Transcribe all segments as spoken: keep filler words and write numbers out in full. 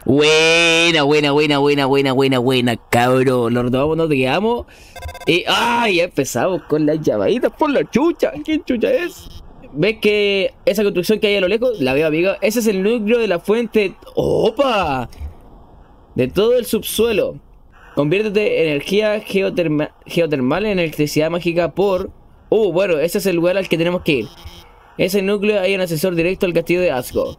Buena, buena, buena, buena, buena, buena, buena, cabrón. Lo retomamos, nos quedamos. Y, ¡ay! Ya empezamos con las llamaditas por la chucha. ¿Quién chucha es? ¿Ves que esa construcción que hay a lo lejos? La veo, amiga. Ese es el núcleo de la fuente. ¡Opa! De todo el subsuelo. Conviértete en energía geoterma geotermal en electricidad mágica por... Uh, bueno, ese es el lugar al que tenemos que ir. Ese núcleo hay un ascensor directo al castillo de Asgore.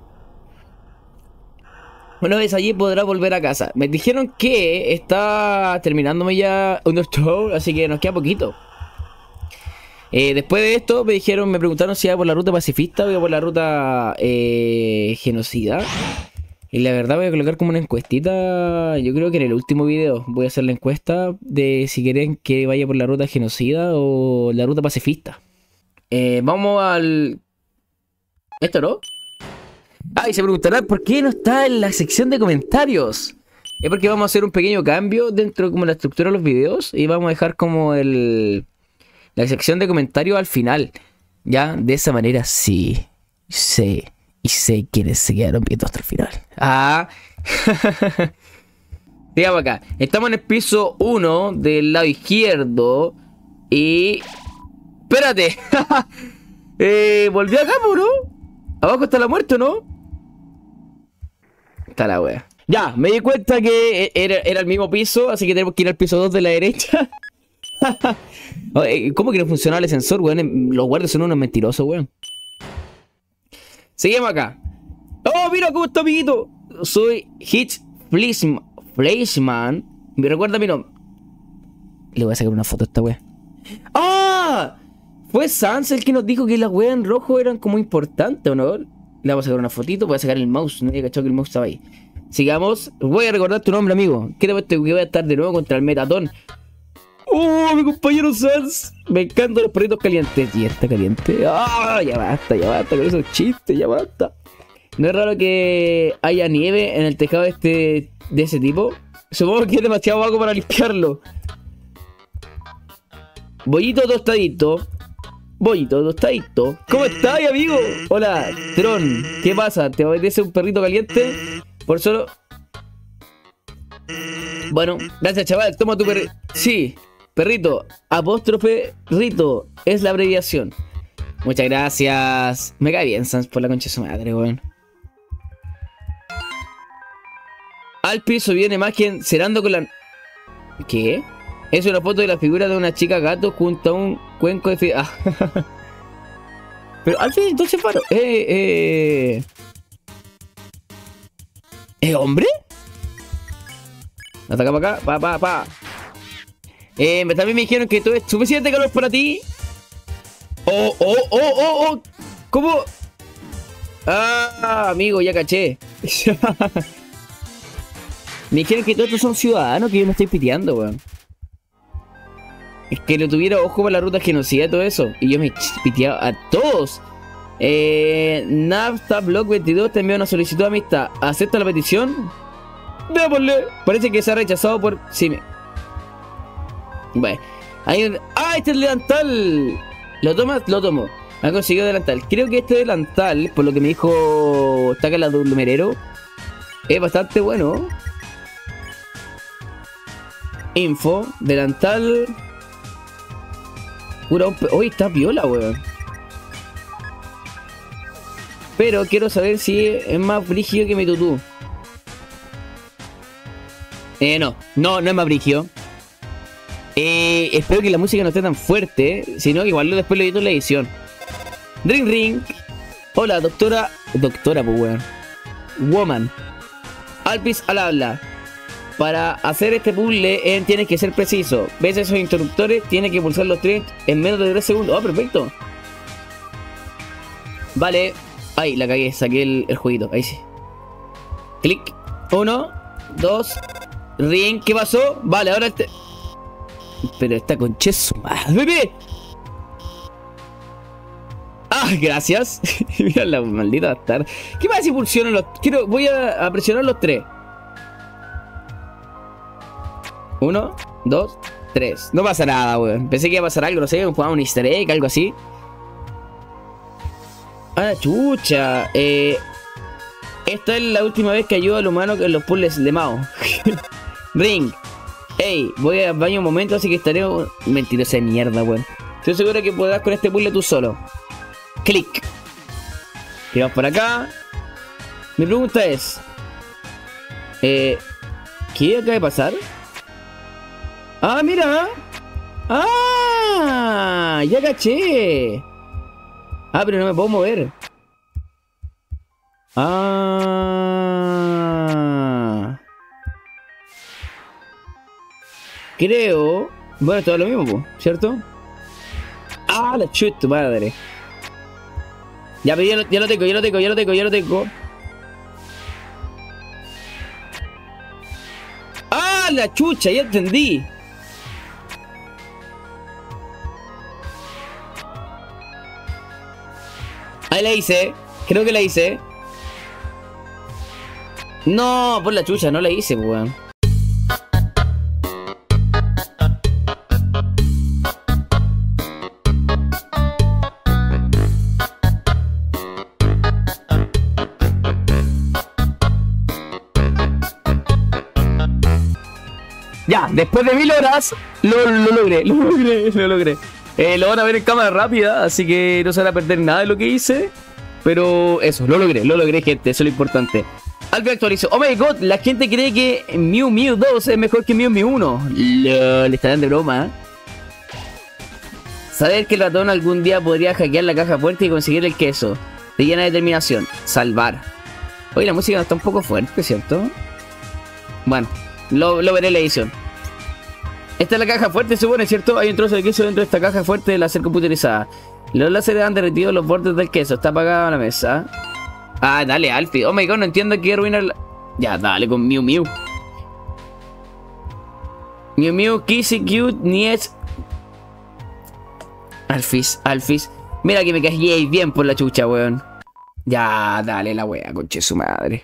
Una vez allí podrá volver a casa. Me dijeron que está terminándome ya Undertale, así que nos queda poquito. Eh, después de esto me dijeron, me preguntaron si iba por la ruta pacifista o iba por la ruta eh, genocida. Y la verdad voy a colocar como una encuestita. Yo creo que en el último video voy a hacer la encuesta de si quieren que vaya por la ruta genocida o la ruta pacifista. Eh, vamos al... ¿Esto no? Ah, y se preguntarán por qué no está en la sección de comentarios. Es porque vamos a hacer un pequeño cambio dentro de como la estructura de los videos. Y vamos a dejar como el... la sección de comentarios al final. Ya, de esa manera sí. Sé. Y sé quiénes se quedaron viendo hasta el final. Ah. Digamos acá. Estamos en el piso uno del lado izquierdo. Y... ¡espérate! eh, ¿Volvió acá, ¿no? Abajo está la muerte, ¿no? Está la wea. Ya, me di cuenta que era, era el mismo piso, así que tenemos que ir al piso dos de la derecha. ¿Cómo que no funcionaba el ascensor, weón? Los guardias son unos mentirosos, weón. Seguimos acá. ¡Oh, mira cómo está, amiguito! Soy Hitch Fleischmann. Me recuerda mi nombre. Le voy a sacar una foto a esta wea. ¡Ah! Fue Sans el que nos dijo que las weas en rojo eran como importantes, ¿o no? Le vamos a sacar una fotito, voy a sacar el mouse. No había cachado que el mouse estaba ahí. Sigamos. Voy a recordar tu nombre, amigo. ¿Qué te parece que voy a estar de nuevo contra el Metatón? ¡Oh, mi compañero Sans! Me encantan los perritos calientes. ¿Y está caliente? ¡Ah! Ya basta, ya basta con esos chistes, ya basta. ¿No es raro que haya nieve en el tejado de este de ese tipo? Supongo que es demasiado vago para limpiarlo. Bollito tostadito. Bollito tostadito. ¿Cómo estás, amigo? Hola, Tron. ¿Qué pasa? ¿Te apetece un perrito caliente? Por solo... Bueno, gracias, chaval. Toma tu perrito. Sí, perrito. Apóstrofe Rito. Es la abreviación. Muchas gracias. Me cae bien, Sans, por la concha de su madre, weón. Al piso viene imagen cerrando con la... ¿Qué? Es una foto de la figura de una chica gato junto a un cuenco de... Fi... Ah. Pero al fin, entonces paro. Eh, eh... ¿Es hombre? Ataca para acá, pa, pa, pa. Eh, también me dijeron que todo es suficiente calor para ti. Oh, oh, oh, oh, oh. ¿Cómo? Ah, amigo, ya caché. Me dijeron que todos estos son ciudadanos, que yo me estoy piteando, weón. Es que le tuviera ojo para la ruta genocida y todo eso. Y yo me piteaba a todos. Eh, Nafta Block veintidós te envía una solicitud de amistad. ¿Acepta la petición? Démosle. Parece que se ha rechazado por... Sí, me... Bueno. Ahí... ¡Ah! Este es el delantal. ¿Lo tomas? Lo tomo. Me ha conseguido delantal. Creo que este delantal, por lo que me dijo Taka la Lumerero, es bastante bueno. Info. Delantal... Pura un... Uy, está piola, weón. Pero quiero saber si es más brígido que mi tutú. Eh, no. No, no es más brígido. Eh, espero que la música no esté tan fuerte. Si no, igual después lo edito en la edición. Ring ring. Hola, doctora. Doctora, pues, weón. Woman. Alpis al habla. Para hacer este puzzle eh, tienes que ser preciso. ¿Ves esos interruptores? Tienes que pulsar los tres en menos de tres segundos. ¡Oh, perfecto! Vale. Ay, la cagué. Saqué el, el jueguito. Ahí sí. Clic. Uno. Dos. Ring. ¿Qué pasó? Vale, ahora este... Pero esta concha es su madre. ¡Bebé! ¡Ah, gracias! Mira la maldita bastarda. ¿Qué pasa si pulsiono los... Quiero... Voy a, a presionar los tres. Uno, dos, tres. No pasa nada, weón. Pensé que iba a pasar algo, no sé, un easter egg, algo así. Ah, chucha. Eh, Esta es la última vez que ayudo al humano en los puzzles de Mao. Ring. Ey, voy al baño un momento, así que estaré... Mentirosa de mierda, weón. Estoy seguro que podrás con este puzzle tú solo. Clic. Tiramos por acá. Mi pregunta es... Eh... ¿Qué acaba de pasar? ¡Ah, mira! ¡Ah! ¡Ya caché! Ah, pero no me puedo mover. Ah... Creo... Bueno, todo lo mismo, po, ¿cierto? Ah, la chuta madre. Ya, pero ya lo, ya lo tengo, ya lo tengo, ya lo tengo, ya lo tengo. Ah, la chucha, ya entendí. Ahí la hice, creo que la hice. No, por la chucha, no la hice, weón. Ya, después de mil horas, lo, lo logré, lo logré, lo logré. Eh, lo van a ver en cámara rápida, así que no se van a perder nada de lo que hice. Pero eso, lo logré, lo logré, gente, eso es lo importante. Algo actualizo. Oh my god, la gente cree que Mew Mew dos es mejor que Mew Mew uno. Le estarán de broma, ¿eh? Saber que el ratón algún día podría hackear la caja fuerte y conseguir el queso. De llena determinación. Salvar. Oye, la música está un poco fuerte, ¿cierto? Bueno, lo, lo veré en la edición. Esta es la caja fuerte, se supone, ¿cierto? Hay un trozo de queso dentro de esta caja fuerte de láser computerizada. Los láseres han derretido los bordes del queso. Está apagada la mesa. Ah, dale, Alfie. Oh my god, no entiendo qué arruinar la... Ya, dale con Mew Mew. Mew Mew, Kissy, Cute, Nies. Alfis, Alfis. Mira que me caí bien por la chucha, weón. Ya, dale la wea, conche su madre.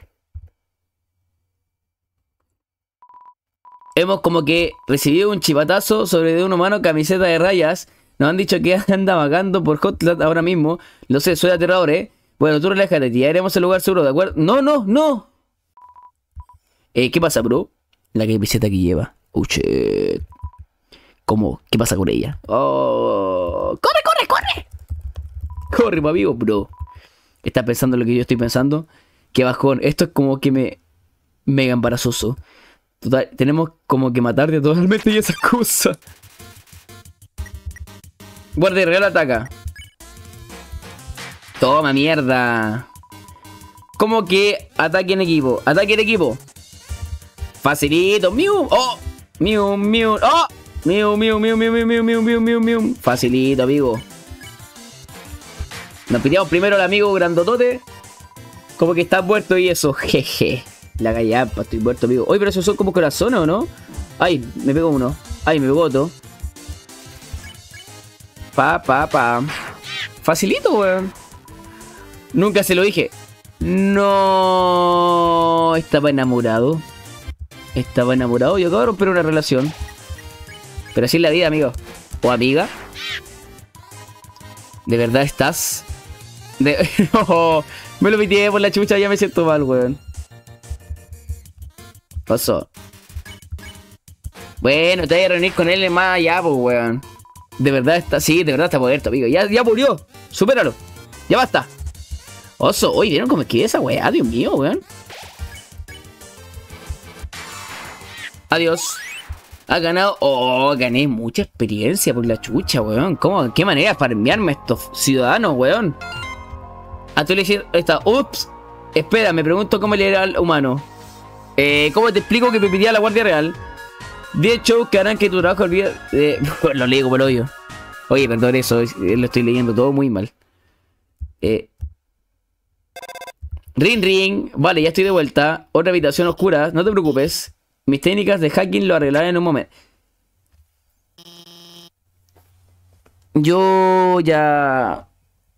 Hemos como que recibido un chivatazo sobre de un humano camiseta de rayas. Nos han dicho que anda vagando por Hotlat ahora mismo. Lo sé, soy aterrador, eh. Bueno, tú relájate, ya iremos al lugar seguro, ¿de acuerdo? No, no, no. Eh, ¿qué pasa, bro? La camiseta que lleva. Oh, shit. ¿Cómo? ¿Qué pasa con ella? Oh. ¡Corre, corre, corre! Corre, pa' vivo, bro. ¿Estás pensando lo que yo estoy pensando? Qué bajón. Esto es como que me... Mega embarazoso. Total, tenemos como que matarte totalmente y esas cosas. Guardia real ataca. Toma, mierda. ¿Cómo que ataque en equipo? Ataque en equipo. Facilito. Mew. Oh. Mew, Mew. Oh. Mew, Mew, Mew, Mew, Mew, Mew, Mew, Mew, Mew, Mew. Facilito, amigo. Nos pillamos primero al amigo grandotote. Como que está muerto y eso. Jeje. La gallampa, estoy muerto, amigo. Oye, pero esos son como corazones, ¿o no? Ay, me pegó uno. Ay, me pegó otro. Pa, pa, pa. Facilito, weón. Nunca se lo dije. No. Estaba enamorado. Estaba enamorado. Yo acabo de romper una relación. Pero así es la vida, amigo. O amiga. ¿De verdad estás? De... oh, me lo pitié por la chucha. Ya me siento mal, weón. Pasó. Bueno, te voy a reunir con él más allá, pues, weón. De verdad está, sí, de verdad está muerto, amigo. Ya, ya murió. Supéralo. Ya basta. Oso, oye, ¿vieron cómo esquivé esa weá? Dios mío, weón. Adiós. Ha ganado. Oh, gané mucha experiencia por la chucha, weón. ¿Cómo? ¿Qué manera de farmearme estos ciudadanos, weón? Actualizar esta. Ups. Espera, me pregunto cómo le era al humano. Eh, ¿Cómo te explico que me pedía la Guardia Real? diez shows que harán que tu trabajo olvide. Eh, lo leo como el hoyo. Oye, perdón eso, lo estoy leyendo todo muy mal. Eh. Ring ring. Vale, ya estoy de vuelta. Otra habitación oscura, no te preocupes. Mis técnicas de hacking lo arreglaré en un momento. Yo ya...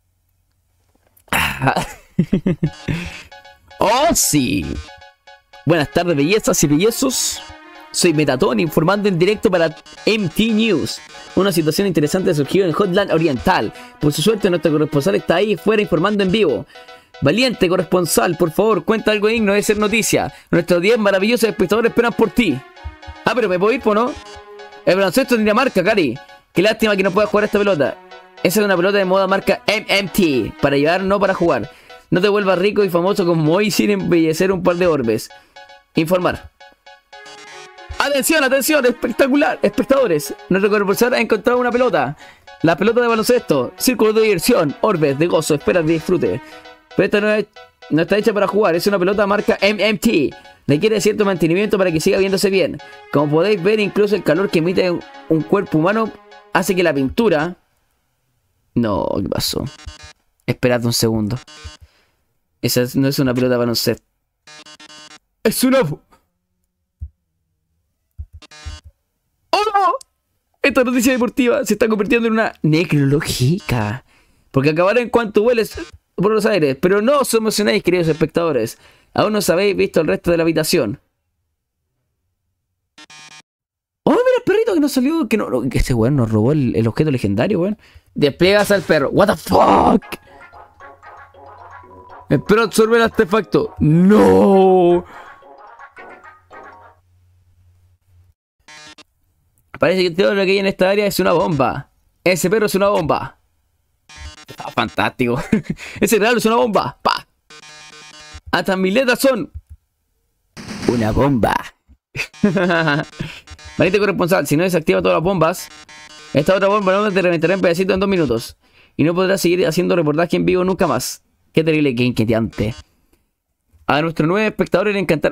¡Oh, sí! Buenas tardes, bellezas y bellezos. Soy Metatón, informando en directo para M T News. Una situación interesante surgió en Hotland Oriental. Por su suerte, nuestro corresponsal está ahí fuera informando en vivo. Valiente corresponsal, por favor, cuenta algo digno de ser noticia. Nuestros diez maravillosos espectadores esperan por ti. Ah, pero me puedo ir, ¿po no? El baloncesto en Dinamarca, Cari. Qué lástima que no puedas jugar esta pelota. Esa es una pelota de moda marca M M T. Para llevar, no para jugar. No te vuelvas rico y famoso como hoy sin embellecer un par de orbes. Informar. Atención, atención, espectacular. Espectadores, nuestro corresponsal ha encontrado una pelota. La pelota de baloncesto. Círculo de diversión. Orbes de gozo. Esperas de disfrute. Pero esta no, es, no está hecha para jugar. Es una pelota marca M M T. Requiere cierto mantenimiento para que siga viéndose bien. Como podéis ver, incluso el calor que emite un cuerpo humano hace que la pintura... No, ¿qué pasó? Esperad un segundo. Esa no es una pelota de baloncesto. Es una... ¡Oh, no! Esta noticia deportiva se está convirtiendo en una necrológica. Porque acabará en cuanto vueles por los aires. Pero no os emocionéis, queridos espectadores. Aún no os habéis visto el resto de la habitación. ¡Oh, mira el perrito que nos salió! Que, no, que este weón nos robó el, el objeto legendario, weón. Despliegas al perro. ¡What the fuck! Espero absorber el artefacto. ¡No! Parece que todo lo que hay en esta área es una bomba. Ese perro es una bomba. Oh, fantástico. Ese regalo es una bomba. ¡Pa! Hasta mis letras son una bomba. Valiente corresponsal, si no desactiva todas las bombas, esta otra bomba no te reventará en pedacitos en dos minutos. Y no podrás seguir haciendo reportaje en vivo nunca más. Qué terrible, qué inquietante. A nuestro nuevo espectador le encantar...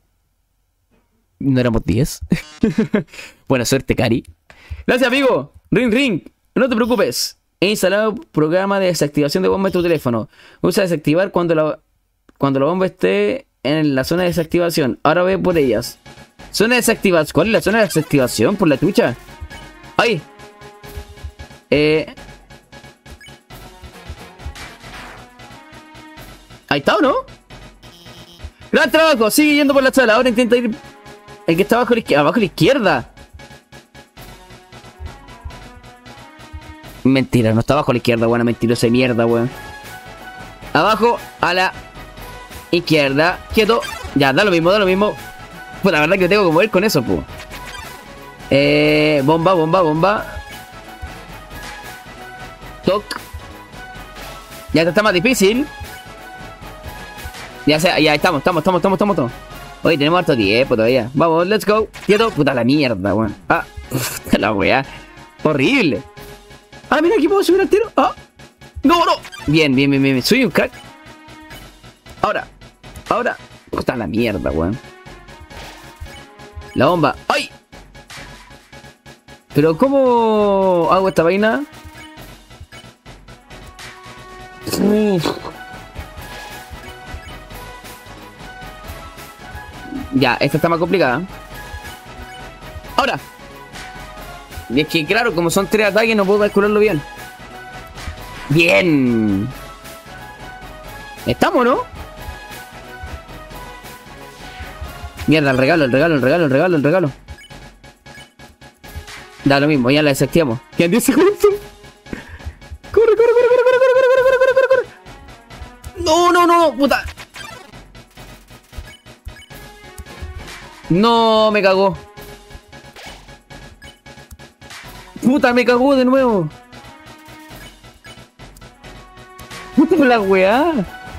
¿No éramos diez? Buena suerte, Cari. Gracias, amigo. Ring, ring. No te preocupes. He instalado programa de desactivación de bomba en tu teléfono. Usa desactivar cuando la, cuando la bomba esté en la zona de desactivación. Ahora ve por ellas. Zona de desactivación. ¿Cuál es la zona de desactivación? Por la tucha. ¡Ay! Eh... Ahí está, ¿o no? ¡Gran trabajo! Sigue yendo por la sala. Ahora intenta ir... El que está abajo a la izquierda. Abajo a la izquierda. Mentira, no está abajo a la izquierda, buena mentirosa de mierda, weón. Abajo a la izquierda. Quieto. Ya, da lo mismo, da lo mismo. Pues la verdad que tengo que mover con eso, pues. Eh, bomba, bomba, bomba. Toc. Ya está más difícil. Ya sé, ya estamos, estamos, estamos, estamos, estamos, estamos. Oye, tenemos harto tiempo todavía. Vamos, let's go. Quieto. Puta la mierda, weón. Ah, la weá. Horrible. Ah, mira, aquí puedo subir al tiro. Ah. No, no. Bien, bien, bien, bien. Soy un crack. Ahora. Ahora. Puta la mierda, weón. La bomba. ¡Ay! Pero ¿cómo hago esta vaina? Uf. Ya, esta está más complicada. Ahora. Y es que claro, como son tres ataques no puedo calcularlo bien. Bien. ¿Estamos, no? Mierda, el regalo, el regalo, el regalo, el regalo, el regalo. Da lo mismo, ya la desactivamos. Quedan diez segundos. Corre, corre, corre, corre, corre, corre, corre, corre, corre, corre. No, no, no, puta. No, me cagó. Puta, me cagó de nuevo. Puta la weá.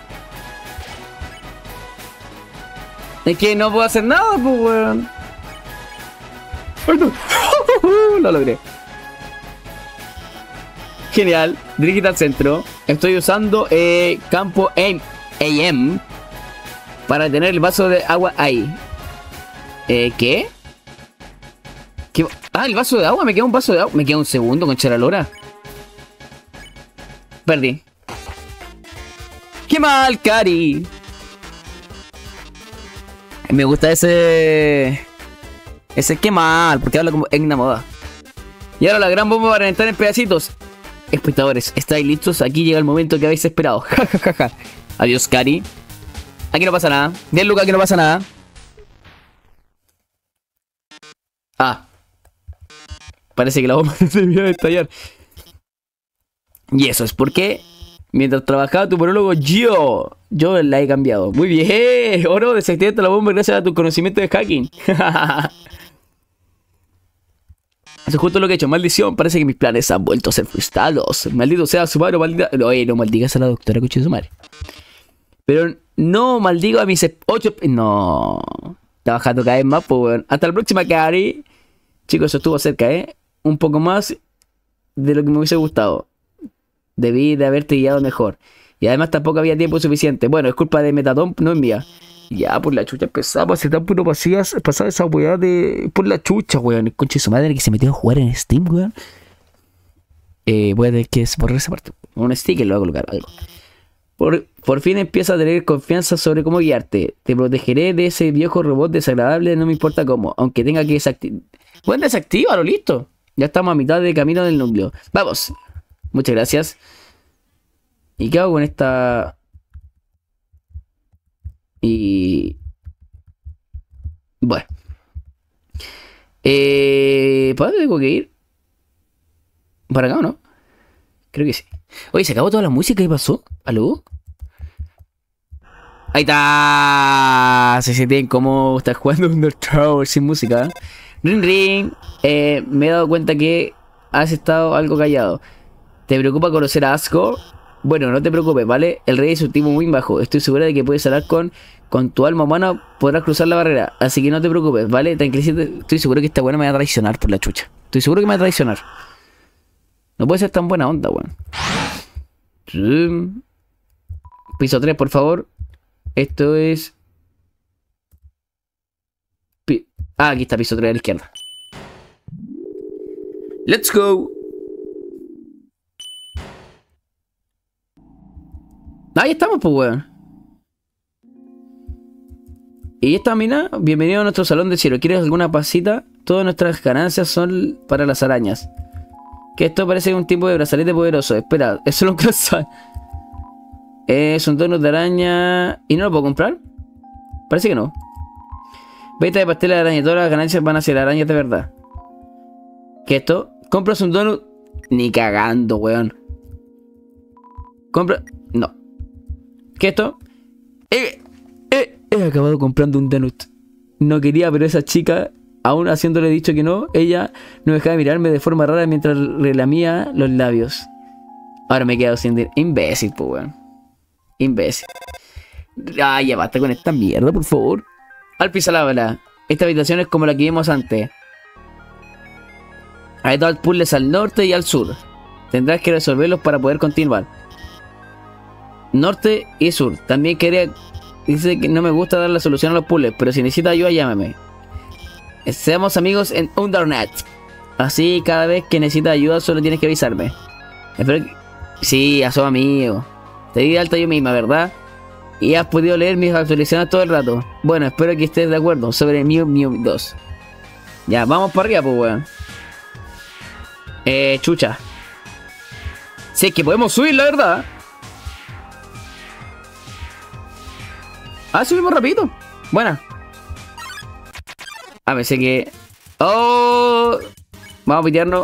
Es que no puedo hacer nada, pues weón. Ay, no. Lo logré. Genial. Dirigite al centro. Estoy usando eh, campo A M para tener el vaso de agua ahí. Eh, ¿qué? ¿Qué? Ah, el vaso de agua. Me queda un vaso de agua. Me queda un segundo con Charalora. Perdí. ¡Qué mal, Cari! Me gusta ese... Ese qué mal, porque habla como Egna Moda. Y ahora la gran bomba para entrar en pedacitos. Espectadores, ¿estáis listos? Aquí llega el momento que habéis esperado. Ja, ja, ja, ja. Adiós, Cari. Aquí no pasa nada. diez lucas, aquí no pasa nada. Ah. Parece que la bomba se debió de estallar. Y eso es porque Mientras trabajaba tu monólogo, yo. Yo la he cambiado. Muy bien. Oro, desactivaste la bomba gracias a tu conocimiento de hacking. Eso es justo lo que he hecho. Maldición. Parece que mis planes han vuelto a ser frustrados. Maldito sea su madre, maldita. Oye, no maldigas a la doctora coche de su madre. Pero no maldigo a mis ocho. No. Está bajando cada vez más, pues, bueno. Hasta la próxima, Cari. Chicos, eso estuvo cerca, ¿eh? Un poco más de lo que me hubiese gustado. Debí de haberte guiado mejor. Y además tampoco había tiempo suficiente. Bueno, es culpa de Metatón, no es mía. Ya, por la chucha empezaba. Se tan puro pasías, pasaba esa weá de... Por la chucha, weón. El conche de su madre que se metió a jugar en Steam, weón. Eh, voy a tener que borrar esa parte. Un sticker lo voy a colocar, algo. Por, por fin empieza a tener confianza sobre cómo guiarte. Te protegeré de ese viejo robot desagradable, no me importa cómo. Aunque tenga que desactivar... Bueno, desactívalo, listo. Ya estamos a mitad de camino del núcleo. Vamos. Muchas gracias. ¿Y qué hago con esta...? Y... Bueno. Eh... ¿Para dónde tengo que ir? ¿Para acá o no? Creo que sí. Oye, ¿se acabó toda la música? ¿Qué pasó? ¿Aló? Ahí está. Se siente bien cómo estás jugando Undertale sin música. Ring ring. Eh, me he dado cuenta que has estado algo callado. ¿Te preocupa conocer a Asgore? Bueno, no te preocupes, ¿vale? El rey es un tipo muy bajo. Estoy segura de que puedes hablar con, con tu alma humana. Podrás cruzar la barrera. Así que no te preocupes, ¿vale? Tranquilízate. Estoy seguro que esta buena me va a traicionar por la chucha. Estoy seguro que me va a traicionar. No puede ser tan buena onda, weón. Piso tres, por favor. Esto es... Pi... Ah, aquí está piso tres a la izquierda. Let's go. Ahí estamos, pues, weón. Y esta mina, bienvenido a nuestro salón de cielo. ¿Quieres alguna pasita? Todas nuestras ganancias son para las arañas. Que esto parece un tipo de brazalete poderoso. Espera, eso lo alcanza. Es un donut de araña. ¿Y no lo puedo comprar? Parece que no. Venta de pastel de araña. Todas las ganancias van a ser arañas de verdad. ¿Qué esto? ¿Compras un donut? Ni cagando, weón. Compra... No. ¿Qué esto? Eh, eh, he acabado comprando un donut. No quería, pero esa chica... Aún haciéndole dicho que no, ella no dejaba de mirarme de forma rara mientras relamía los labios. Ahora me he quedado sin dinero. Imbécil, pues, weón. Imbécil. Ay, ya basta con esta mierda, por favor. Alpizalabra. Esta habitación es como la que vimos antes. Hay dos puzzles al norte y al sur. Tendrás que resolverlos para poder continuar. Norte y sur. También quería... Dice que no me gusta dar la solución a los puzzles, pero si necesita ayuda, llámame. Seamos amigos en Undernet. Así cada vez que necesitas ayuda solo tienes que avisarme. Espero que... Sí, a su amigo. Te di de alta yo misma, ¿verdad? Y has podido leer mis actualizaciones todo el rato. Bueno, espero que estés de acuerdo sobre Mew Mew dos. Ya, vamos para arriba, pues, weón. Eh, chucha. Sí, es que podemos subir, la verdad. Ah, subimos rapidito. Buena. Ah, pensé que... ¡Oh! Vamos a pitearnos.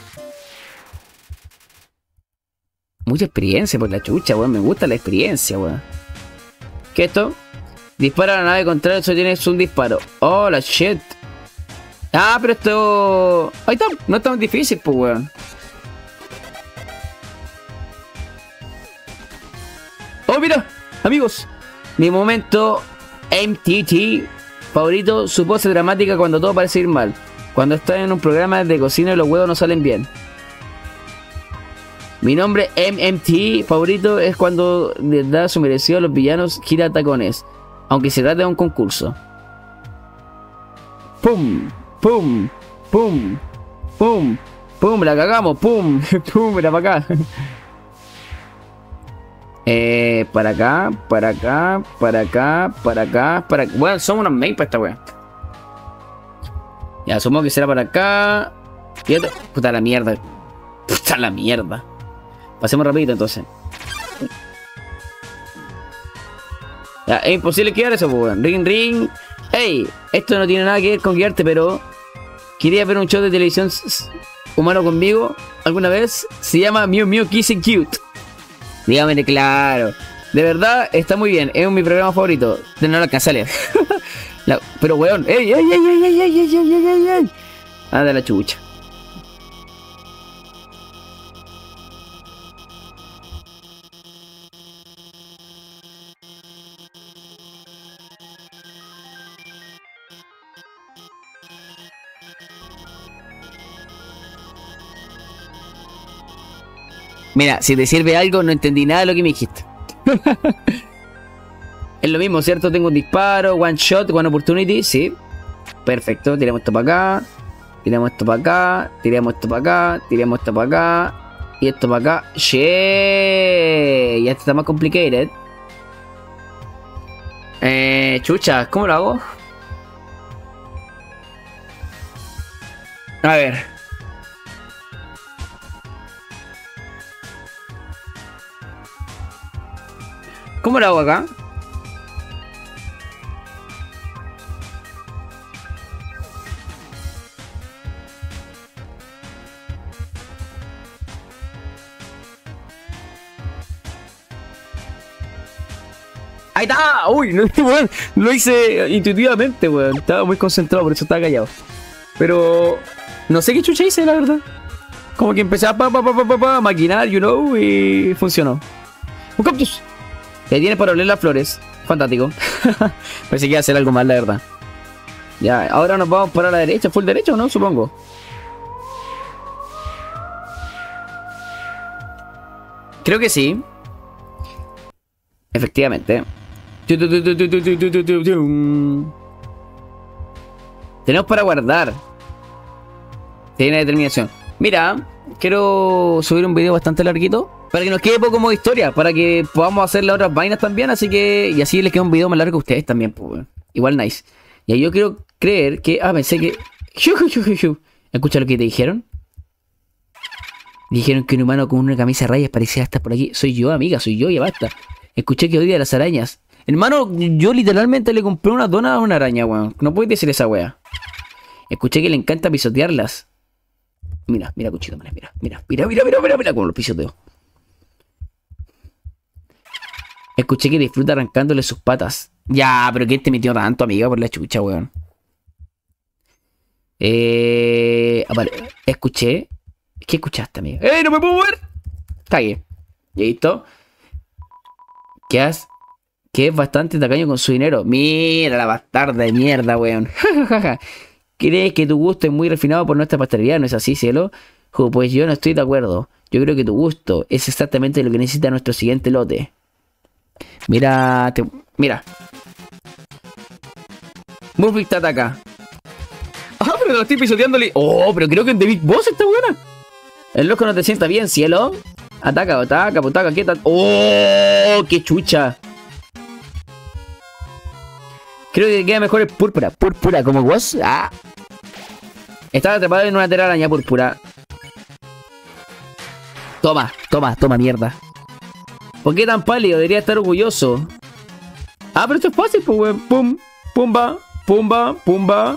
Mucha experiencia por la chucha, weón. Me gusta la experiencia, weón. ¿Qué es esto? Dispara a la nave contraria, solo tienes un disparo. ¡Oh, la shit! Ah, pero esto... Ahí está, no es tan difícil, pues, weón. ¡Oh, mira! Amigos, mi momento M T T favorito, su pose dramática cuando todo parece ir mal. Cuando está en un programa de cocina y los huevos no salen bien. Mi nombre M M T favorito es cuando les da su merecido a los villanos gira tacones. Aunque se trate de un concurso. ¡Pum! ¡Pum! ¡Pum! ¡Pum! ¡Pum! ¡La cagamos! ¡Pum! ¡Pum! ¡Mira para acá! Eh, para acá, para acá, para acá, para acá, para acá. Bueno, somos unos main para esta wea. Ya, asumo que será para acá. Y otro... Puta la mierda. Puta la mierda. Pasemos rapidito entonces. Ya, es imposible guiar eso, pues, weón. Ring, ring. Hey, esto no tiene nada que ver con guiarte, pero... ¿Quería ver un show de televisión humano conmigo alguna vez? Se llama Mew Mew Kissing Cute. Dígame, claro. De verdad, está muy bien. Es mi programa favorito. De no lo alcanza a leer. La, pero weón. ¡Ey, ey, ey, ey, ey, ey, ey, ey, ey, ey! Ah, de la chucha. Mira, si te sirve algo, no entendí nada de lo que me dijiste. Es lo mismo, ¿cierto? Tengo un disparo, one shot, one opportunity, sí. Perfecto, tiramos esto para acá. Tiramos esto para acá. Tiramos esto para acá. Tiramos esto para acá. Y esto para acá. ¡Shee! Ya está más complicated. Eh, chucha, ¿cómo lo hago? A ver. ¿Cómo lo hago acá? ¡Ahí está! ¡Uy! No, weón, lo hice intuitivamente, weón. Estaba muy concentrado, por eso estaba callado. Pero... no sé qué chucha hice, la verdad. Como que empecé a pa, pa, pa, pa, pa, pa, a maquinar, you know, y funcionó. ¡Un cactus! Que tiene para oler las flores. Fantástico. Pensé que iba a hacer algo más, la verdad. Ya, ahora nos vamos para la derecha. ¿Fue el derecho o no? Supongo. Creo que sí. Efectivamente. Tenemos para guardar. Tiene determinación. Mira, quiero subir un video bastante larguito para que nos quede poco como historia, para que podamos hacer las otras vainas también, así que... y así les queda un video más largo a ustedes también, pues. Igual nice. Y ahí yo quiero creer que... ah, pensé que... ¿escucha lo que te dijeron? Dijeron que un humano con una camisa de rayas parecía estar por aquí. Soy yo, amiga, soy yo, ya basta. Escuché que odia las arañas. Hermano, yo literalmente le compré una dona a una araña, weón. No puedes decir esa wea. Escuché que le encanta pisotearlas. Mira, mira, cuchito, mira, mira, mira, mira, mira, mira, mira, mira cómo lo pisoteo. Escuché que disfruta arrancándole sus patas. Ya, pero ¿quién te metió tanto, amiga, por la chucha, weón? Eh... vale, escuché... ¿qué escuchaste, amiga? ¡Eh, no me puedo mover! Cagué. Listo. ¿Qué has? Que es bastante tacaño con su dinero. Mira la bastarda de mierda, weón. ¿Crees que tu gusto es muy refinado por nuestra pastelería? ¿No es así, cielo? Jo, pues yo no estoy de acuerdo. Yo creo que tu gusto es exactamente lo que necesita nuestro siguiente lote. Mira, te... mira. Murphy te ataca. Ah, pero lo estoy pisoteándole. Oh, pero creo que en The Big Boss está buena. El loco no te sienta bien, cielo. Ataca, ataca, ataca, ¿qué tal? ¡Oh! ¡Qué chucha! Creo que queda mejor el púrpura. Púrpura, como vos. ¡Ah! Estaba atrapado en una telaraña púrpura. Toma, toma, toma, mierda. ¿Por qué tan pálido? Debería estar orgulloso. Ah, pero esto es fácil, pues, weón. Pum, pumba, pumba, pumba.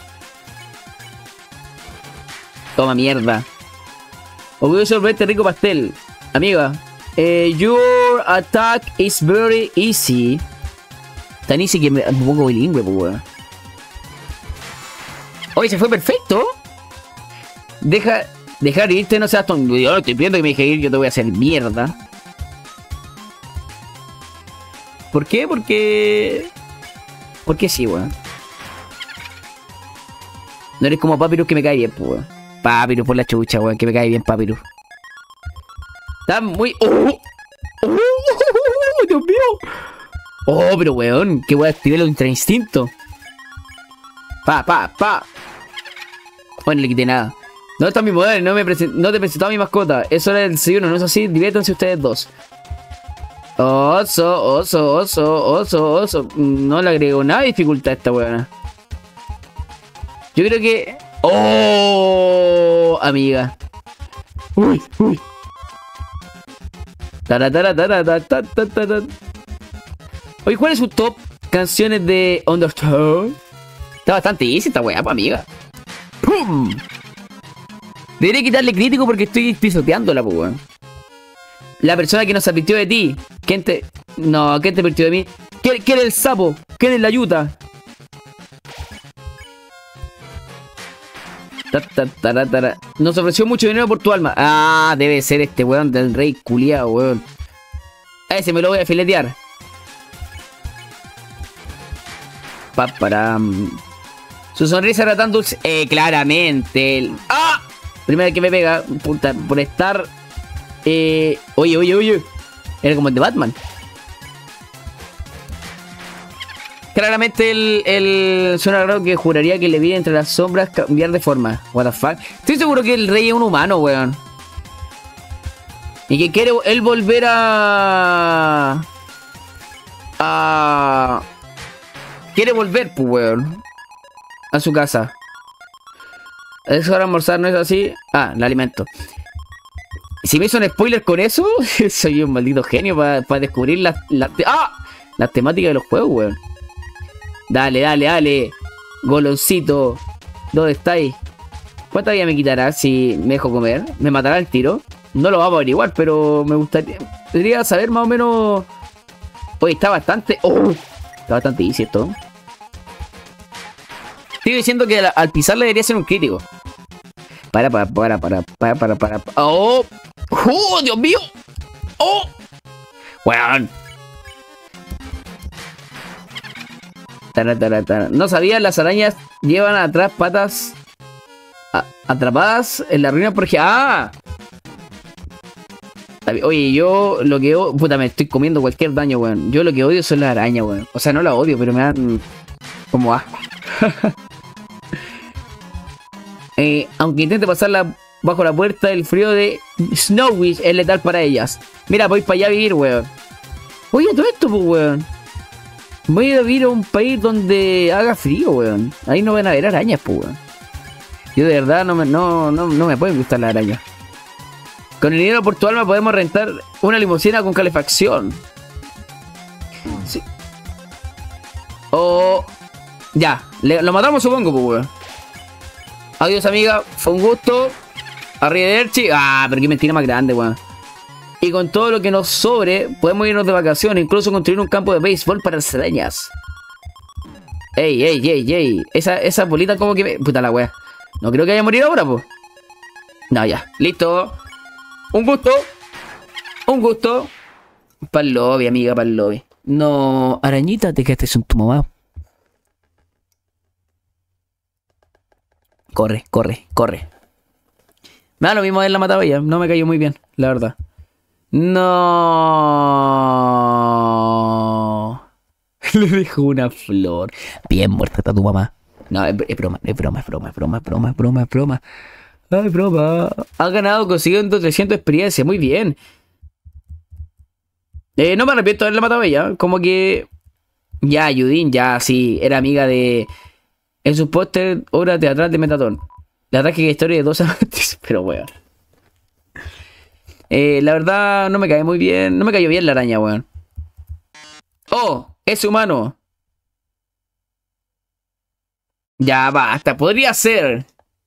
Toma, mierda. Orgulloso de este rico pastel. Amiga, eh, your attack is very easy. Tan easy que me, me pongo bilingüe, pues, weón. Oye, se fue perfecto. Deja, dejar irte, no seas tonto. Yo no estoy pidiendo que me deje ir, yo te voy a hacer mierda. ¿Por qué? Porque... porque sí, weón. No eres como Papyrus que me cae bien, pues, weón. Papyrus por la chucha, weón, que me cae bien Papyrus. Está muy... ¡oh! ¡Oh! ¡Dios mío! ¡Oh, pero weón! ¡Qué weón! Activé los Ultra Instinto. Pa, pa, pa. Bueno, no le quité nada. ¿Dónde está mi poder? No, me no te presentó a mi mascota. Eso era el desayuno, ¿no es así? Diviértanse ustedes dos. Oso, oso, oso, oso, oso. No le agrego nada de dificultad a esta weona. Yo creo que... ¡oh! Amiga. Uy, uy. Oye, ¿cuál es su top canciones de Undertale? Está bastante easy esta weá, pa' amiga. ¡Pum! Debería quitarle crítico porque estoy pisoteándola, pues, weón. La persona que nos advirtió de ti. ¿Quién te...? No, ¿quién te advirtió de mí? ¿Quién, quién es el sapo? ¿Quién es la yuta? Ta, ta, ta, ta, ta. Nos ofreció mucho dinero por tu alma. Ah, debe ser este weón del rey culiao, weón. A ese me lo voy a filetear. Pa, para... Su sonrisa era tan dulce. Eh, claramente. El... ¡Ah! Primera que me pega. Puta, por estar... Eh... Oye, oye, oye. Era como el de Batman. Claramente el... el suena raro que juraría que le vi entre las sombras cambiar de forma. What the fuck. Estoy seguro que el rey es un humano, weón. Y que quiere él volver a... A... Quiere volver, pues, weón. A su casa. Es hora de almorzar, ¿no es así? Ah, el alimento. Si me hizo un spoiler con eso, soy un maldito genio para pa descubrir las la te ¡Ah! Las temáticas de los juegos, weón. Dale, dale, dale. Goloncito. ¿Dónde estáis? ¿Cuánta vida me quitará si me dejo comer? ¿Me matará el tiro? No lo vamos a averiguar, pero me gustaría... Podría saber más o menos... Oye, está bastante... ¡Oh! Está bastante easy esto. Estoy diciendo que al, al pisarle debería ser un crítico. Para, para, para, para, para, para, para. ¡Oh! ¡Oh, Dios mío! ¡Oh! ¡Weón! Tara, tara, tara. No sabía, las arañas llevan atrás patas a, atrapadas en la ruina porque... ¡Ah! Oye, yo lo que odio... Puta, me estoy comiendo cualquier daño, weón. Yo lo que odio son las arañas, weón. O sea, no las odio, pero me dan... como asco. Eh, aunque intente pasarla bajo la puerta, el frío de Snowish es letal para ellas. Mira, voy para allá a vivir, weón. Oye, todo esto, pues, weón. Voy a vivir a un país donde haga frío, weón. Ahí no van a haber arañas, pues, weón. Yo de verdad no me, no, no, no me pueden gustar las arañas. Con el dinero por tu alma podemos rentar una limusina con calefacción. Sí. O... Ya, le, lo matamos supongo, pues, weón. Adiós, amiga. Fue un gusto. Arrivederci. Ah, pero qué mentira más grande, weón. Y con todo lo que nos sobre, podemos irnos de vacaciones. Incluso construir un campo de béisbol para las arañas. Ey, ey, ey, ey. Esa, esa bolita como que me... Puta la wea. No creo que vaya a morir ahora, pues. No, ya. Listo. Un gusto. Un gusto. Pa'l lobby, amiga, pa'l lobby. No, arañita, te quedaste sin tu mamá. Corre, corre, corre. Me da lo mismo haberla matado ella. No me cayó muy bien, la verdad. No. Le dejó una flor. Bien muerta está tu mamá. No, es, es broma, es broma, es broma, es broma, es broma, es broma, es broma. Ay, broma. Ha ganado consiguiendo trescientos experiencia. Muy bien. Eh, no me arrepiento de haberla matado a ella. Como que... Ya, Judin, ya, sí. Era amiga de... En su póster, obra teatral de Metatron. La trágica historia de dos amantes. Pero weón. Eh, la verdad, no me cae muy bien. No me cayó bien la araña, weón. Oh, es humano. Ya basta, podría ser.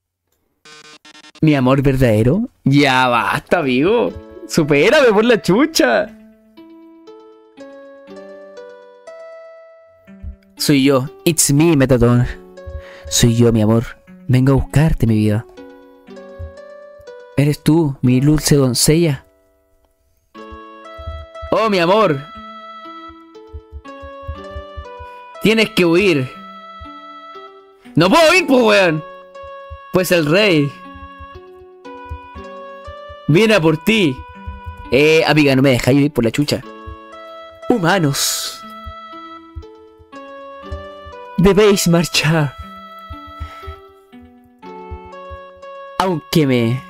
Mi amor verdadero. Ya basta, amigo. Supérame por la chucha. Soy yo. It's me, Metatron. Soy yo, mi amor. Vengo a buscarte, mi vida. Eres tú, mi dulce doncella. Oh, mi amor. Tienes que huir. No puedo ir, pues, weón. Pues el rey viene a por ti. Eh, amiga, no me dejáis ir por la chucha. Humanos, debéis marchar. Aunque me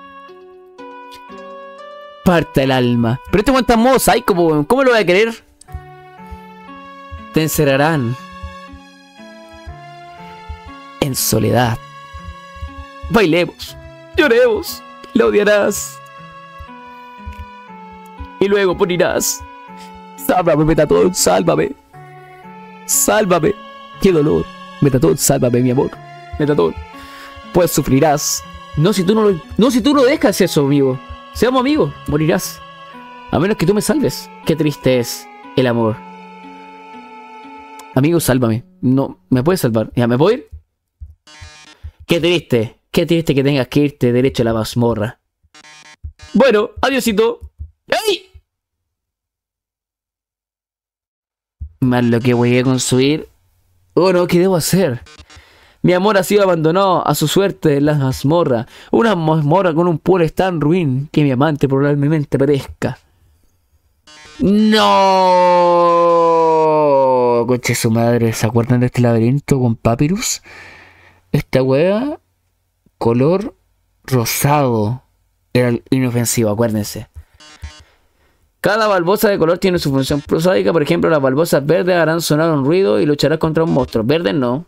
parta el alma. Pero este aguanta modo psycho, weón. ¿Cómo lo voy a querer? Te encerrarán en soledad. Bailemos, lloremos, la odiarás. Y luego morirás. Sálvame, Metatron, sálvame. Sálvame. Qué dolor. Metatron, sálvame, mi amor. Metatron. Pues sufrirás. No si tú no lo, no si tú no dejas eso, amigo. Seamos amigos, morirás. A menos que tú me salves. Qué triste es el amor. Amigo, sálvame. No, ¿me puedes salvar? ¿Ya me puedo ir? Qué triste. Qué triste que tengas que irte derecho a la mazmorra. Bueno, adiósito. ¡Ey! Más lo que voy a construir. Oh no, ¿qué debo hacer? Mi amor ha sido abandonado a su suerte en la mazmorra. Una mazmorra con un pueblo tan ruin que mi amante probablemente perezca. ¡No! Conche su madre, ¿se acuerdan de este laberinto con Papyrus? Esta hueá, color rosado. Era inofensivo, acuérdense. Cada balbosa de color tiene su función prosaica. Por ejemplo, las balbosas verdes harán sonar un ruido y lucharás contra un monstruo. Verdes no.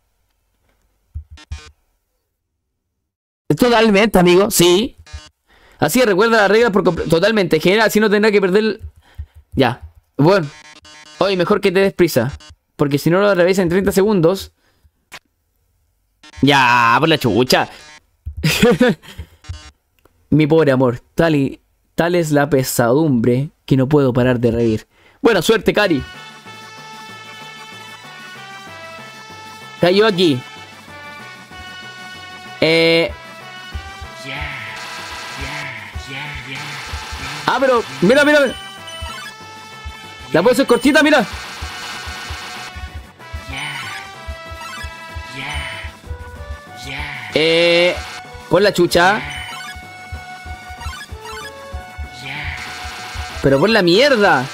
Totalmente, amigo, sí. Así recuerda las reglas por completo. Totalmente, general, así no tendrá que perder el... Ya, bueno. Oye, mejor que te des prisa, porque si no lo revisa en treinta segundos. Ya, por la chucha. Mi pobre amor, tal y tal es la pesadumbre que no puedo parar de reír. Buena suerte, Cari. Cayó aquí. Eh... Ah, pero... Mira, mira, mira. La puedo hacer cortita, mira. Eh... Pon la chucha. Pero por la mierda.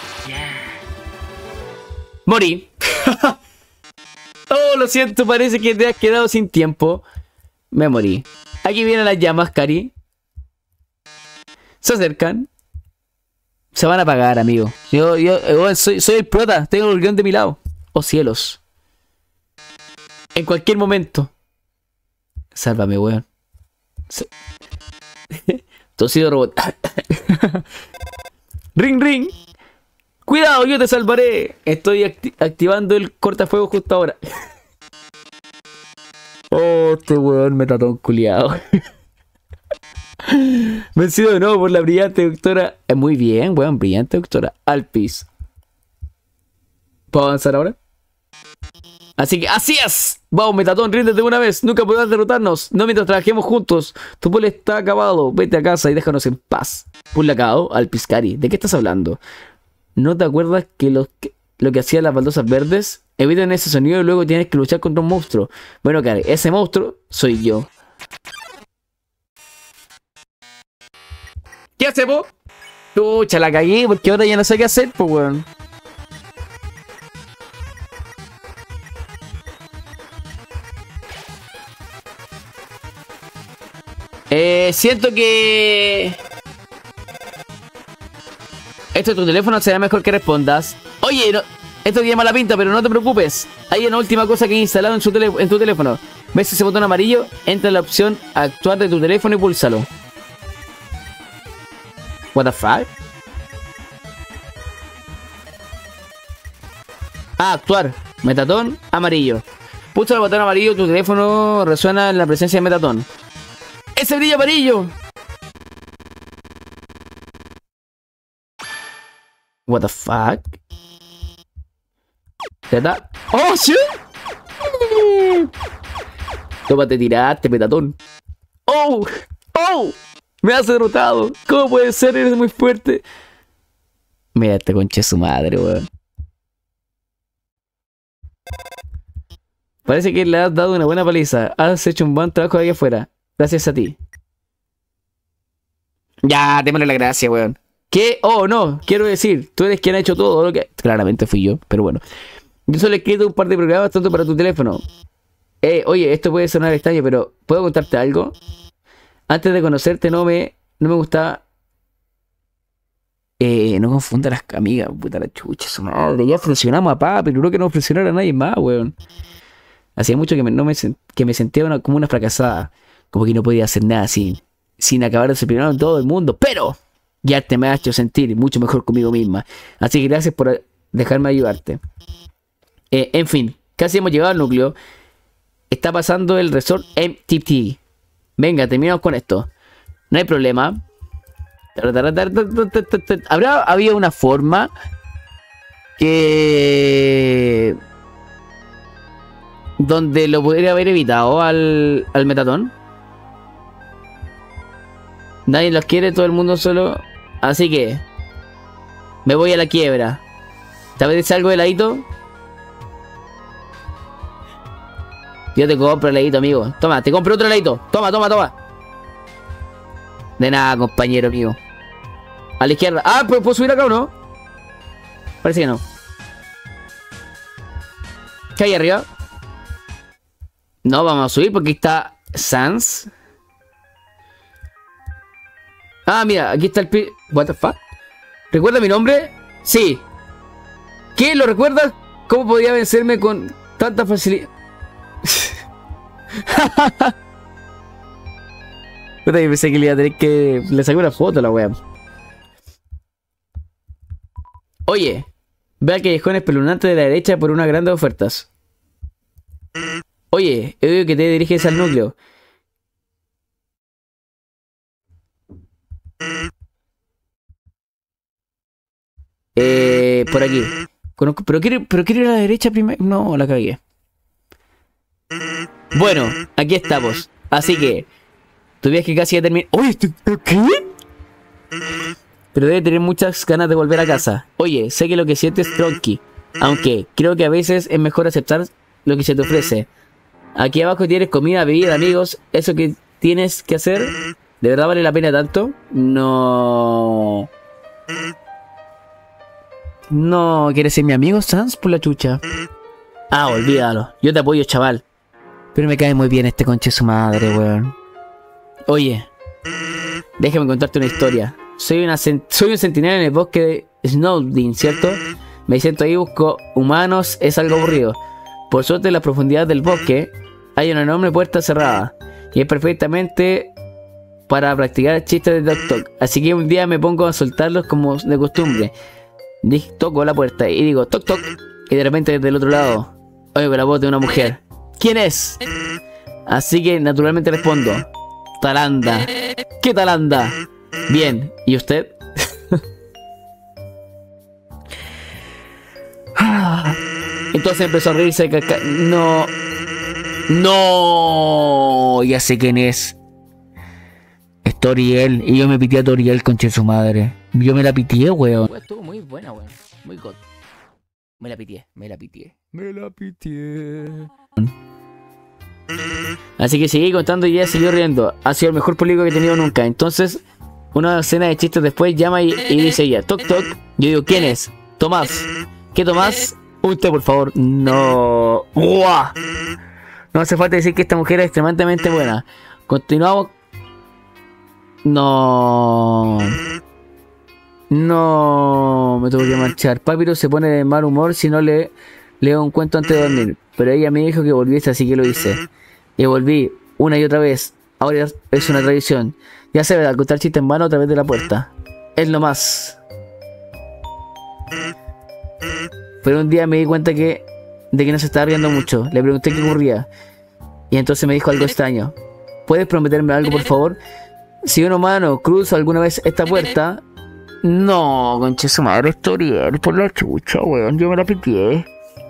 Morí. Oh, lo siento, parece que te has quedado sin tiempo. Me morí. Aquí vienen las llamas, Cari. Se acercan. Se van a apagar, amigo. Yo, yo, yo soy, soy el prota. Tengo el guión de mi lado. Oh, cielos. En cualquier momento. Sálvame, weón. Tosido robot. Ring, ring. Cuidado, yo te salvaré. Estoy acti activando el cortafuego justo ahora. Oh, este weón me trató un culiado. Vencido de nuevo por la brillante doctora. Eh, muy bien, weón, brillante doctora Alphys. ¿Puedo avanzar ahora? Así que, ¡así es! Vamos, Metatón, ríndete de una vez. Nunca podrás derrotarnos. No mientras trabajemos juntos. Tu puzzle está acabado. Vete a casa y déjanos en paz. Puzzle acabado, Alphys, Cari. ¿De qué estás hablando? ¿No te acuerdas que, los que lo que hacían las baldosas verdes? Eviten ese sonido y luego tienes que luchar contra un monstruo. Bueno, Cari, ese monstruo soy yo. ¿Qué hace, po? Pucha, la cagué porque ahora ya no sé qué hacer, pues, weón. Eh, siento que... Esto de tu teléfono será mejor que respondas. Oye, no... esto tiene mala pinta, pero no te preocupes. Hay una última cosa que he instalado en, su tele... en tu teléfono. ¿Ves ese botón amarillo? Entra en la opción actuar de tu teléfono y púlsalo. What the fuck? Ah, actuar. Metatón, amarillo. Pulsa el botón amarillo, tu teléfono resuena en la presencia de Metatón. ¡Ese brillo amarillo! What the fuck? ¿Zeta? ¡Oh, sí! Toma, te tiraste, Metatón. ¡Oh! ¡Oh! Me has derrotado. ¿Cómo puede ser? Eres muy fuerte. Mira este conche su madre, weón. Parece que le has dado una buena paliza. Has hecho un buen trabajo de ahí afuera. Gracias a ti. Ya, démosle la gracia, weón. ¿Qué? Oh, no. Quiero decir, tú eres quien ha hecho todo lo que... Claramente fui yo, pero bueno. Yo solo he escrito un par de programas tanto para tu teléfono. Eh, oye, esto puede sonar extraño, pero ¿puedo contarte algo? Antes de conocerte no me, no me gustaba... Eh, no confunda las amigas, puta la chucha, su madre. Ya funcionamos a pa, pero no que no funcionara a nadie más, weón. Hacía mucho que me, no me, que me sentía una, como una fracasada. Como que no podía hacer nada sin, sin acabar de ser primero en todo el mundo. Pero ya te me ha hecho sentir mucho mejor conmigo misma. Así que gracias por dejarme ayudarte. Eh, en fin, casi hemos llegado al núcleo. Está pasando el resort M T T. Venga, terminamos con esto. No hay problema. Habrá había una forma que donde lo podría haber evitado al, al Metatón. Nadie los quiere, todo el mundo solo. Así que me voy a la quiebra. ¿Te apetece algo de heladito? Yo te compro heladito, amigo. Toma, te compro otro heladito. Toma, toma, toma. De nada, compañero mío. A la izquierda. Ah, ¿puedo, ¿puedo subir acá o no? Parece que no. ¿Qué hay arriba? No, vamos a subir porque aquí está Sans. Ah, mira, aquí está el pi... What the fuck? ¿Recuerda mi nombre? Sí. ¿Qué? ¿Lo recuerdas? ¿Cómo podía vencerme con tanta facilidad? Yo pensé que le iba a tener que... Le saqué una foto a la wea. Oye, ve al callejón espeluznante de la derecha por unas grandes ofertas. Oye, he oído que te diriges al núcleo. Eh, por aquí. Conozco, pero quiero, pero quiero ir a la derecha primero. No, la cagué. Bueno, aquí estamos. Así que tu viaje casi ya termina. Oye, ¿qué? Pero debe tener muchas ganas de volver a casa. Oye, sé que lo que sientes es tronqui, aunque creo que a veces es mejor aceptar lo que se te ofrece. Aquí abajo tienes comida, bebida, amigos. Eso que tienes que hacer, ¿de verdad vale la pena tanto? No. No, ¿quieres ser mi amigo, Sans? Por la chucha. Ah, olvídalo. Yo te apoyo, chaval. Pero me cae muy bien este conche su madre, weón. Oye, déjame contarte una historia. Soy, una soy un centinela en el bosque de Snowdin, ¿cierto? Me siento ahí, busco humanos, es algo aburrido. Por suerte, en las profundidades del bosque hay una enorme puerta cerrada. Y es perfectamente para practicar chistes de Tok Tok. Así que un día me pongo a soltarlos como de costumbre. Toco la puerta y digo Tok Tok. Y de repente desde el otro lado oigo la voz de una mujer. ¿Quién es? Así que naturalmente respondo: Talanda. ¿Qué Talanda? Bien, ¿y usted? Entonces empezó a reírse. No. No. Ya sé quién es. Es Toriel. Y yo me pitié a Toriel, conche su madre. Yo me la pitié, weón. Estuvo muy buena, weón. Muy god. Me la pitié, me la pitié. Me la pitié. Así que seguí contando y ella siguió riendo. Ha sido el mejor público que he tenido nunca. Entonces, una docena de chistes después llama y, y dice ella: Tok Tok. Yo digo: ¿quién es? Tomás. ¿Qué Tomás? Un té, por favor. No. ¡Uah! No hace falta decir que esta mujer es extremadamente buena. Continuamos. No. No. Me tuvo que marchar. Papiro se pone de mal humor si no le leo un cuento antes de dormir. Pero ella me dijo que volviese, así que lo hice. Y volví una y otra vez. Ahora es una tradición. Ya se ve, al contar chistes en vano a través de la puerta. Es lo más. Pero un día me di cuenta que de que no se estaba riendo mucho. Le pregunté qué ocurría. Y entonces me dijo algo extraño. ¿Puedes prometerme algo, por favor? Si un humano cruza alguna vez esta puerta... No, conche su madre, Toriel, por la chucha, weón. Yo me la pitié.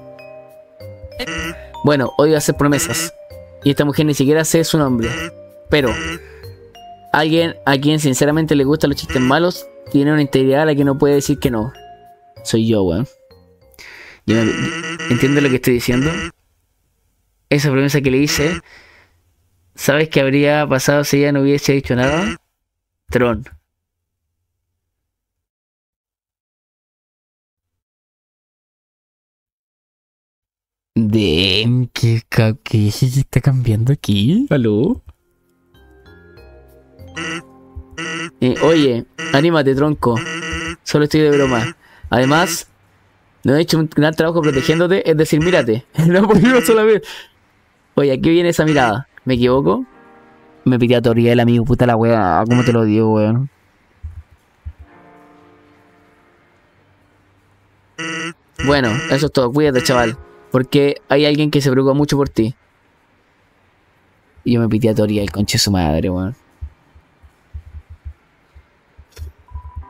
Bueno, hoy voy a hacer promesas. Y esta mujer ni siquiera sé su nombre. Pero alguien a quien sinceramente le gustan los chistes malos tiene una integridad a la que no puede decir que no. Soy yo, weón. Yo me... ¿Entiendes lo que estoy diciendo? Esa promesa que le hice. ¿Sabes qué habría pasado si ella no hubiese dicho nada? Tron. Damn, ¿qué, qué, qué está cambiando aquí? ¿Aló? Eh, oye, anímate, tronco. Solo estoy de broma. Además, no he hecho un gran trabajo protegiéndote, es decir, mírate. No por una sola vez. Oye, aquí viene esa mirada. ¿Me equivoco? Me pidió a Toriel, amigo, puta la wea. ¿Cómo te lo digo, weón? Bueno, eso es todo. Cuídate, chaval. Porque hay alguien que se preocupa mucho por ti. Y yo me pité a Toriel, conche su madre, weón.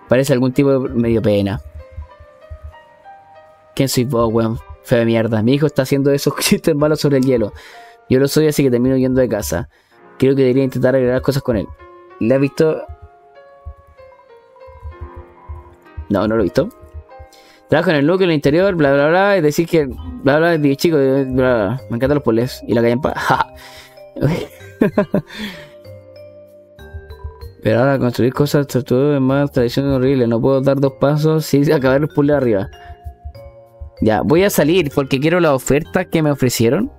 Parece algún tipo de medio pena. ¿Quién soy vos, weón? Feo de mierda. Mi hijo está haciendo esos chistes malos sobre el hielo. Yo lo soy, así que termino yendo de casa. Creo que debería intentar arreglar cosas con él. ¿Le has visto? No, no lo he visto. Trabajo en el núcleo, en el interior, bla bla bla. Y decir que bla bla de chico, bla, bla, bla. Me encantan los polés. Y la calle en paz. Pero ahora construir cosas todo es más tradición horrible. No puedo dar dos pasos sin acabar los puzzles arriba. Ya, voy a salir porque quiero la oferta que me ofrecieron.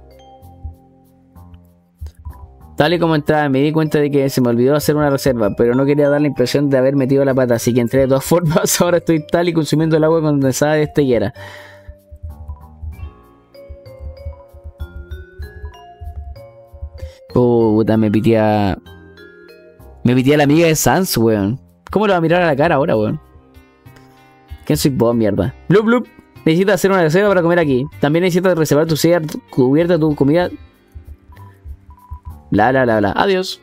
Tal y como entraba, me di cuenta de que se me olvidó hacer una reserva, pero no quería dar la impresión de haber metido la pata, así que entré de todas formas. Ahora estoy tal y consumiendo el agua condensada de estellera. Puta, me pitía. Me pitía la amiga de Sans, weón. ¿Cómo lo va a mirar a la cara ahora, weón? ¿Quién soy vos, mierda? Blup, blup. Necesitas hacer una reserva para comer aquí. También necesitas reservar tu silla cubierta, tu comida. Bla, bla, bla, bla. Adiós.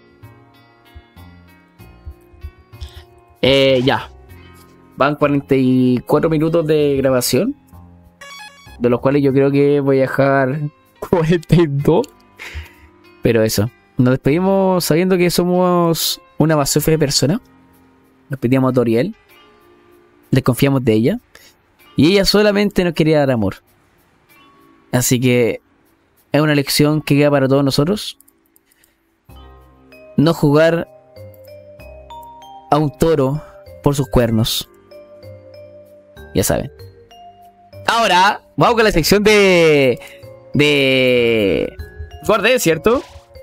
Eh, ya. Van cuarenta y cuatro minutos de grabación. De los cuales yo creo que voy a dejar cuarenta y dos. Pero eso. Nos despedimos sabiendo que somos una basofia de persona. Nos pedíamos a Toriel. Desconfiamos de ella. Y ella solamente nos quería dar amor. Así que es una lección que queda para todos nosotros. No jugar a un toro por sus cuernos. Ya saben. Ahora, vamos con la sección de... De... Guardé, ¿cierto?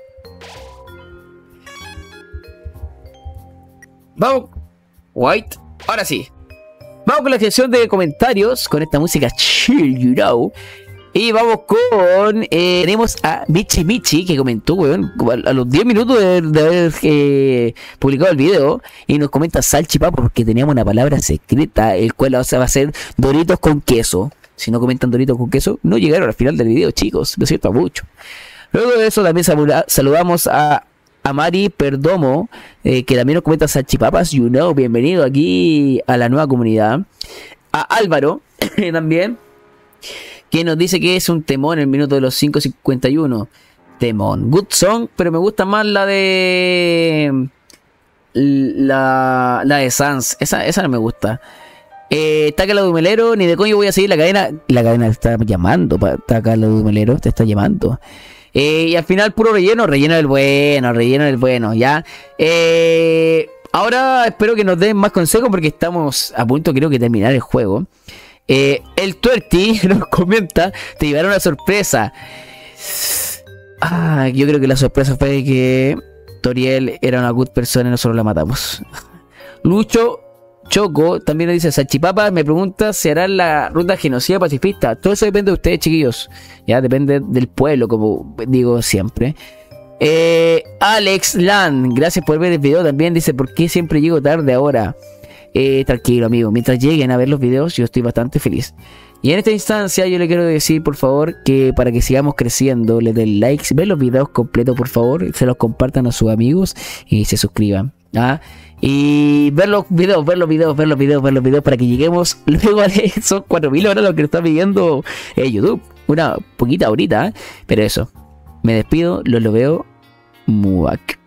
Vamos. White. Ahora sí. Vamos con la sección de comentarios. Con esta música chill, you know. Y vamos con... Eh, tenemos a Michi Michi, que comentó, weón, a los diez minutos de, de haber eh, publicado el video. Y nos comenta salchipapa porque teníamos una palabra secreta, el cual va a ser Doritos con queso. Si no comentan Doritos con queso, no llegaron al final del video, chicos. Lo siento mucho. Luego de eso también saludamos a... A Mari Perdomo, eh, que también nos comenta salchipapas, you know, bienvenido aquí a la nueva comunidad. A Álvaro, también, que nos dice que es un temón en el minuto de los cinco cincuenta y uno. Temón, good song, pero me gusta más la de... La, la de Sans, esa, esa no me gusta. Eh, Taca la Dumelero, ni de coño voy a seguir la cadena. La cadena te está llamando, Taca la Dumelero, te está llamando. Eh, y al final puro relleno, relleno del bueno, relleno del bueno, ya. Eh, ahora espero que nos den más consejos porque estamos a punto, creo que, terminar el juego. Eh, el Tuerti nos comenta, te llevará una sorpresa. Ah, yo creo que la sorpresa fue que Toriel era una good persona y nosotros la matamos. Lucho Choco también nos dice, salchipapa me pregunta si harán la ruta genocida pacifista. Todo eso depende de ustedes, chiquillos. Ya depende del pueblo, como digo siempre. eh, Alex Land, gracias por ver el video. También dice, ¿por qué siempre llego tarde ahora? Eh, tranquilo, amigo, mientras lleguen a ver los videos yo estoy bastante feliz. Y en esta instancia yo le quiero decir, por favor, que para que sigamos creciendo le den likes, ven los videos completos, por favor, se los compartan a sus amigos y se suscriban. ¿Ah? Y ver los videos, ver los videos, ver los videos, ver los videos para que lleguemos luego a esos cuatro mil horas lo que nos está pidiendo eh, YouTube. Una poquita ahorita, ¿eh? Pero eso, me despido, los lo veo. Muac.